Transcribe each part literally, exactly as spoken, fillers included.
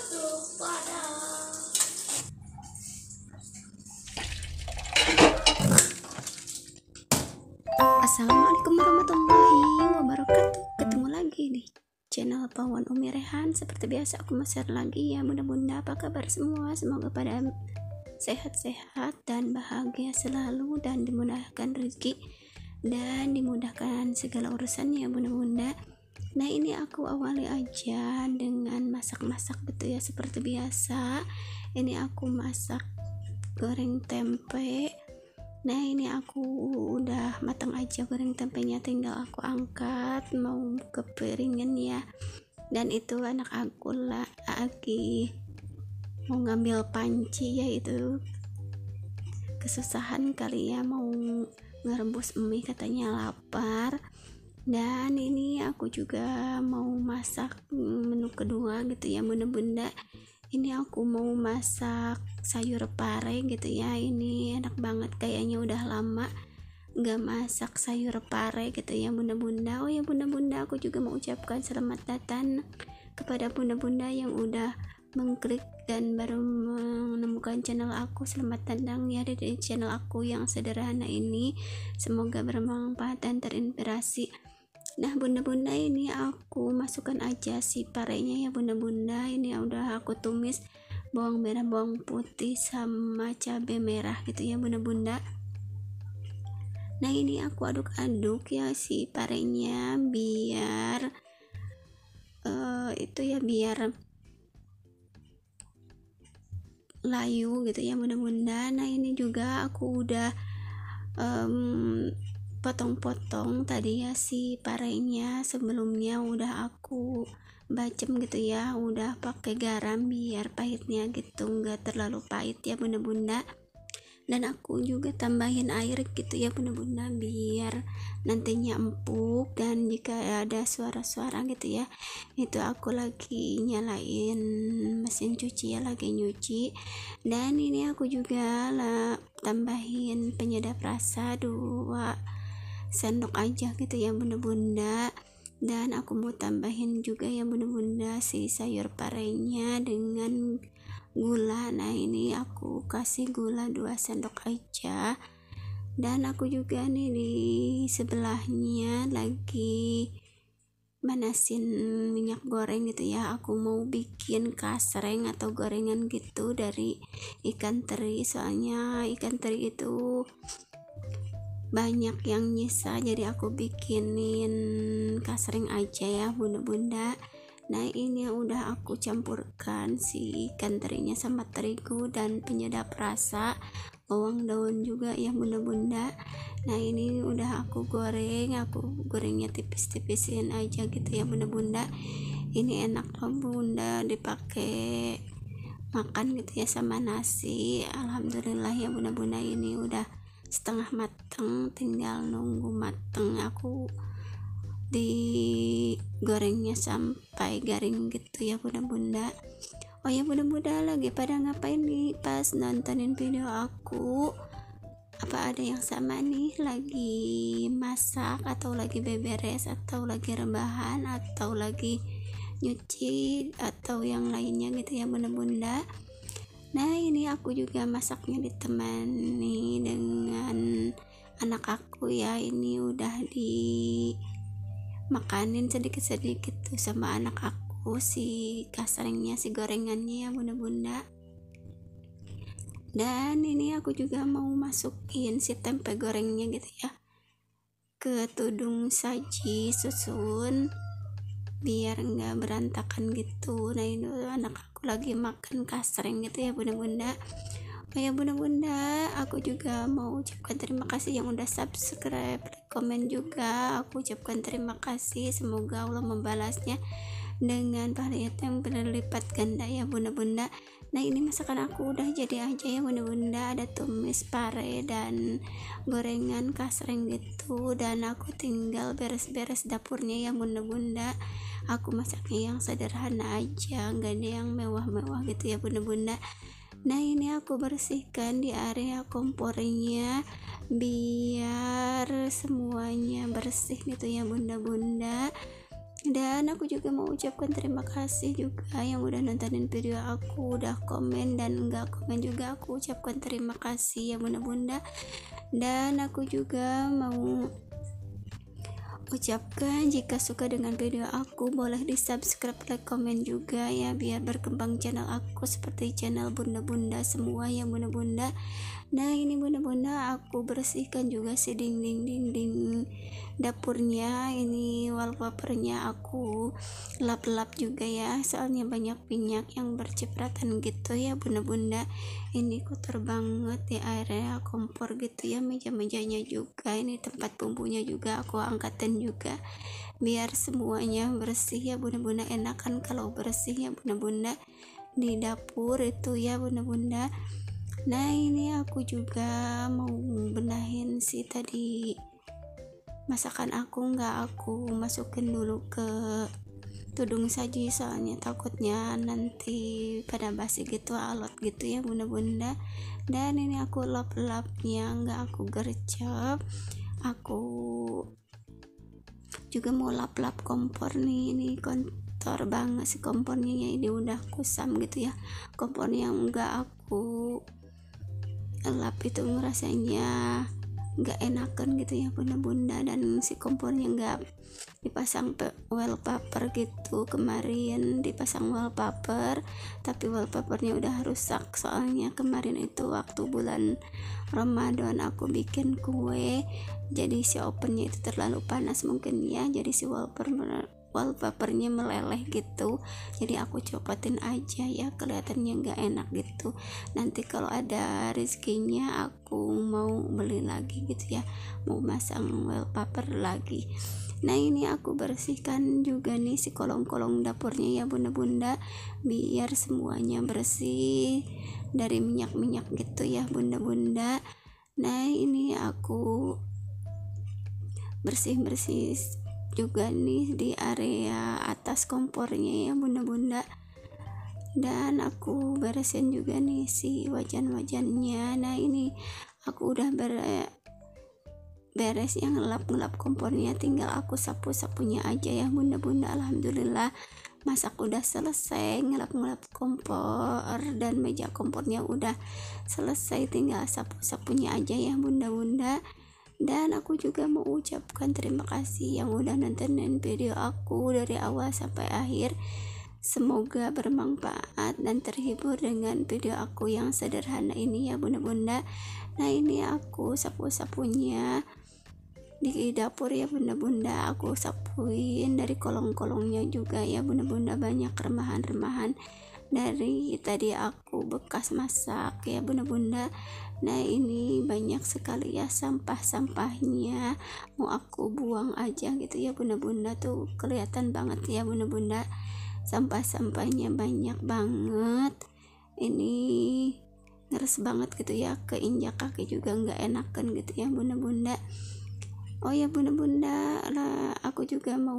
Assalamualaikum warahmatullahi wabarakatuh. Ketemu lagi di channel Pawan Umi Rehan. Seperti biasa aku share lagi ya bunda-bunda, apa kabar semua? Semoga pada sehat-sehat dan bahagia selalu, dan dimudahkan rezeki dan dimudahkan segala urusannya bunda-bunda. Nah, ini aku awali aja dengan masak-masak gitu ya. Seperti biasa, ini aku masak goreng tempe. Nah, ini aku udah matang aja goreng tempenya, tinggal aku angkat mau ke piringan ya. Dan itu anak aku lah lagi mau ngambil panci, yaitu kesusahan kali ya, mau ngerebus mie, katanya lapar. Dan ini aku juga mau masak menu kedua gitu ya bunda-bunda. Ini aku mau masak sayur pare gitu ya. Ini enak banget, kayaknya udah lama gak masak sayur pare gitu ya bunda-bunda. Oh ya bunda-bunda, aku juga mau ucapkan selamat datang kepada bunda-bunda yang udah mengklik dan baru menemukan channel aku. Selamat datang ya di channel aku yang sederhana ini, semoga bermanfaat dan terinspirasi. Nah bunda-bunda, ini aku masukkan aja si parenya ya bunda-bunda. Ini udah aku tumis bawang merah, bawang putih sama cabai merah gitu ya bunda-bunda. Nah, ini aku aduk-aduk ya si parenya biar uh, itu ya biar layu gitu ya bunda-bunda. Nah, ini juga aku udah um, potong-potong tadi ya si parenya. Sebelumnya udah aku bacem gitu ya, udah pakai garam biar pahitnya gitu nggak terlalu pahit ya bunda-bunda. Dan aku juga tambahin air gitu ya bunda-bunda biar nantinya empuk. Dan jika ada suara-suara gitu ya, itu aku lagi nyalain mesin cuci ya, lagi nyuci. Dan ini aku juga lah tambahin penyedap rasa dua sendok aja gitu ya bunda-bunda. Dan aku mau tambahin juga ya bunda-bunda si sayur parenya dengan gula. Nah, ini aku kasih gula dua sendok aja. Dan aku juga nih di sebelahnya lagi manasin minyak goreng gitu ya. Aku mau bikin kasreng atau gorengan gitu dari ikan teri, soalnya ikan teri itu banyak yang nyisa, jadi aku bikinin kasreng aja ya bunda-bunda. Nah, ini udah aku campurkan si ikan terinya sama terigu dan penyedap rasa, bawang daun juga ya bunda-bunda. Nah, ini udah aku goreng, aku gorengnya tipis-tipisin aja gitu ya bunda-bunda. Ini enak loh bunda dipakai makan gitu ya sama nasi. Alhamdulillah ya bunda-bunda, ini udah setengah mateng, tinggal nunggu mateng. Aku digorengnya sampai garing gitu ya bunda-bunda. Oh ya bunda-bunda, lagi pada ngapain nih pas nontonin video aku? Apa ada yang sama nih, lagi masak atau lagi beberes atau lagi rebahan atau lagi nyuci atau yang lainnya gitu ya bunda-bunda. Nah, ini aku juga masaknya ditemani dengan anak aku ya. Ini udah dimakanin sedikit-sedikit tuh sama anak aku si kasrengnya, si gorengannya ya bunda-bunda. Dan ini aku juga mau masukin si tempe gorengnya gitu ya ke tudung saji susun biar enggak berantakan gitu. Nah, ini anak aku lagi makan kasreng gitu ya bunda-bunda. Oh ya bunda-bunda, aku juga mau ucapkan terima kasih yang udah subscribe, like, komen juga. Aku ucapkan terima kasih, semoga Allah membalasnya dengan pahala yang berlipat ganda ya bunda-bunda. Nah, ini masakan aku udah jadi aja ya bunda-bunda. Ada tumis pare dan gorengan kasreng gitu. Dan aku tinggal beres-beres dapurnya ya bunda-bunda. Aku masaknya yang sederhana aja, gak ada yang mewah-mewah gitu ya bunda-bunda. Nah, ini aku bersihkan di area kompornya biar semuanya bersih gitu ya bunda-bunda. Dan aku juga mau ucapkan terima kasih juga yang udah nontonin video aku, udah komen dan enggak komen juga aku ucapkan terima kasih ya bunda-bunda. Dan aku juga mau ucapkan jika suka dengan video aku boleh di subscribe, like, komen juga ya, biar berkembang channel aku seperti channel bunda-bunda semua ya bunda-bunda. Nah ini bunda-bunda aku bersihkan juga si dinding-dinding dapurnya, ini wallpapernya aku lap-lap juga ya, soalnya banyak minyak yang bercipratan gitu ya bunda-bunda. Ini kotor banget di area kompor gitu ya, meja-mejanya juga, ini tempat bumbunya juga aku angkatin juga biar semuanya bersih ya bunda-bunda. Enakan kalau bersih ya bunda-bunda di dapur itu ya bunda-bunda. Nah ini aku juga mau benahin si tadi masakan aku, nggak aku masukin dulu ke tudung saji soalnya takutnya nanti pada basi gitu, alot gitu ya bunda-bunda. Dan ini aku lap-lapnya nggak aku gercep, aku juga mau lap-lap kompor nih, ini kotor banget si kompornya ya, ini udah kusam gitu ya kompornya, nggak aku lap itu rasanya nggak enakan gitu ya bunda-bunda. Dan si kompornya nggak dipasang wallpaper gitu, kemarin dipasang wallpaper tapi wallpapernya udah rusak soalnya kemarin itu waktu bulan Ramadan aku bikin kue, jadi si ovennya itu terlalu panas mungkin ya, jadi si wallpaper wallpapernya meleleh gitu, jadi aku copotin aja ya, kelihatannya nggak enak gitu. Nanti kalau ada rezekinya aku mau beli lagi gitu ya, mau masang wallpaper lagi. Nah ini aku bersihkan juga nih si kolong-kolong dapurnya ya bunda-bunda, biar semuanya bersih dari minyak-minyak gitu ya bunda-bunda. Nah ini aku bersih-bersih juga nih di area atas kompornya ya bunda-bunda. Dan aku beresin juga nih si wajan-wajannya. Nah ini aku udah ber beres yang ngelap-ngelap kompornya, tinggal aku sapu-sapunya aja ya bunda-bunda. Alhamdulillah masak udah selesai, ngelap-ngelap kompor dan meja kompornya udah selesai, tinggal sapu-sapunya aja ya bunda-bunda. Dan aku juga mau ucapkan terima kasih yang udah nontonin video aku dari awal sampai akhir. Semoga bermanfaat dan terhibur dengan video aku yang sederhana ini ya bunda-bunda. Nah ini aku sapu-sapunya di dapur ya bunda-bunda, aku sapuin dari kolong-kolongnya juga ya bunda-bunda, banyak remahan-remahan dari tadi aku bekas masak ya bunda-bunda. Nah ini banyak sekali ya sampah-sampahnya, mau aku buang aja gitu ya bunda-bunda, tuh kelihatan banget ya bunda-bunda sampah-sampahnya banyak banget, ini ngeres banget gitu ya, keinjak kaki juga nggak enakan gitu ya bunda-bunda. Oh ya bunda-bunda, aku juga mau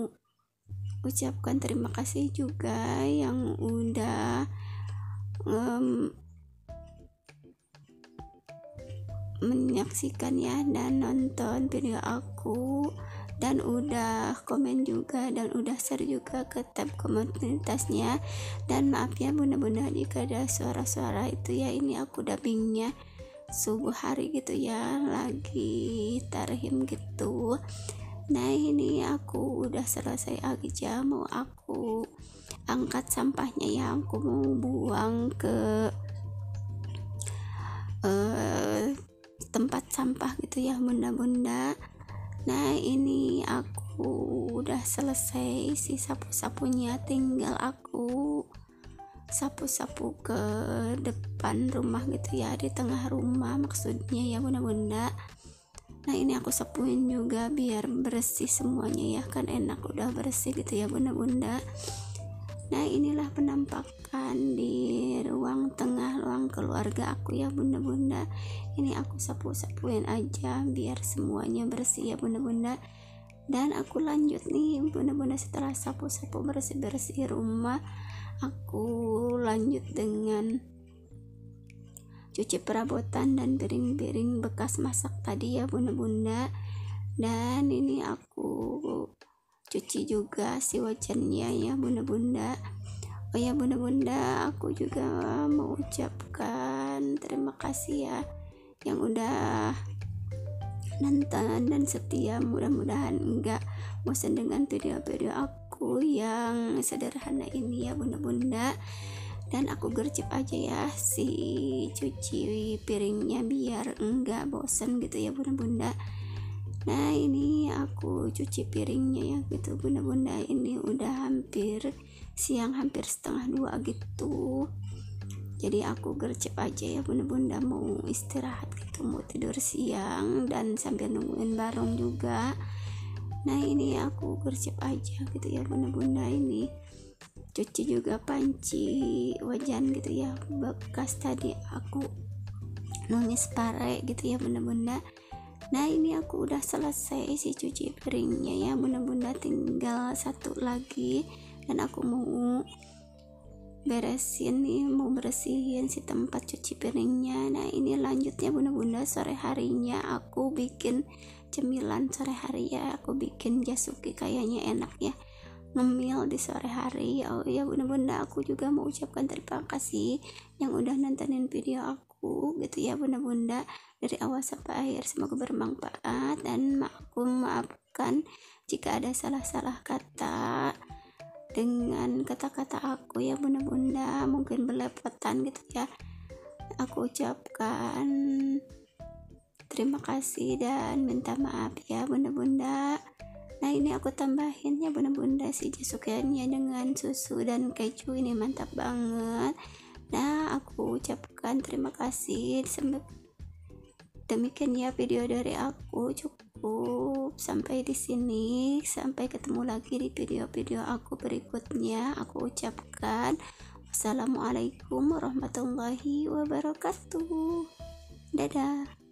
ucapkan terima kasih juga yang udah um, menyaksikan ya dan nonton video aku, dan udah komen juga dan udah share juga ke tab komunitasnya. Dan maaf ya bunda-bunda jika ada suara-suara itu ya, ini aku dubbingnya subuh hari gitu ya, lagi tarhim gitu. Nah ini aku udah selesai aja, mau aku angkat sampahnya ya, aku mau buang ke uh, tempat sampah gitu ya bunda-bunda. Nah ini aku udah selesai si sapu-sapunya, tinggal aku sapu-sapu ke depan rumah gitu ya, di tengah rumah maksudnya ya bunda-bunda. Nah ini aku sapuin juga biar bersih semuanya ya, kan enak udah bersih gitu ya bunda-bunda. Nah inilah penampakan di ruang tengah, ruang keluarga aku ya bunda-bunda. Ini aku sapu-sapuin aja biar semuanya bersih ya bunda-bunda. Dan aku lanjut nih bunda-bunda, setelah sapu-sapu bersih-bersih rumah, aku lanjut dengan cuci perabotan dan piring-piring bekas masak tadi ya bunda-bunda. Dan ini aku cuci juga si wajannya ya bunda-bunda. Oh ya bunda-bunda, aku juga mau ucapkan terima kasih ya yang udah nonton dan setia. Mudah-mudahan enggak bosan dengan video-video aku yang sederhana ini ya bunda-bunda. Dan aku gercep aja ya si cuci piringnya biar enggak bosan gitu ya bunda-bunda. Nah ini aku cuci piringnya ya gitu bunda-bunda. Ini udah hampir siang, hampir setengah dua gitu. Jadi aku gercep aja ya bunda-bunda, mau istirahat gitu, mau tidur siang dan sambil nungguin barong juga. Nah ini aku gercep aja gitu ya bunda-bunda. Ini cuci juga panci wajan gitu ya, bekas tadi aku nulis pare gitu ya bunda-bunda. Nah ini aku udah selesai si cuci piringnya ya bunda-bunda, tinggal satu lagi dan aku mau beresin nih, mau bersihin si tempat cuci piringnya. Nah ini lanjutnya bunda-bunda, sore harinya aku bikin cemilan sore hari ya, aku bikin jasuki, kayaknya enak ya ngemil di sore hari. Oh ya bunda-bunda, aku juga mau ucapkan terima kasih yang udah nontonin video aku gitu ya bunda-bunda dari awal sampai akhir. Semoga bermanfaat dan aku maafkan jika ada salah-salah kata dengan kata-kata aku ya bunda-bunda, mungkin belepotan gitu ya. Aku ucapkan terima kasih dan minta maaf ya bunda-bunda. Nah ini aku tambahin ya bunda-bunda si jasukiannya dengan susu dan keju, ini mantap banget. Nah aku ucapkan terima kasih. Demikian ya video dari aku, cukup sampai di sini. Sampai ketemu lagi di video-video aku berikutnya. Aku ucapkan wassalamualaikum warahmatullahi wabarakatuh. Dadah.